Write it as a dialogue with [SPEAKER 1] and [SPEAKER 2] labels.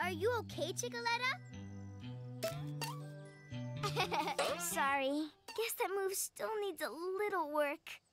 [SPEAKER 1] Are you okay, Chickaletta?
[SPEAKER 2] Sorry. Guess that move still needs a little work.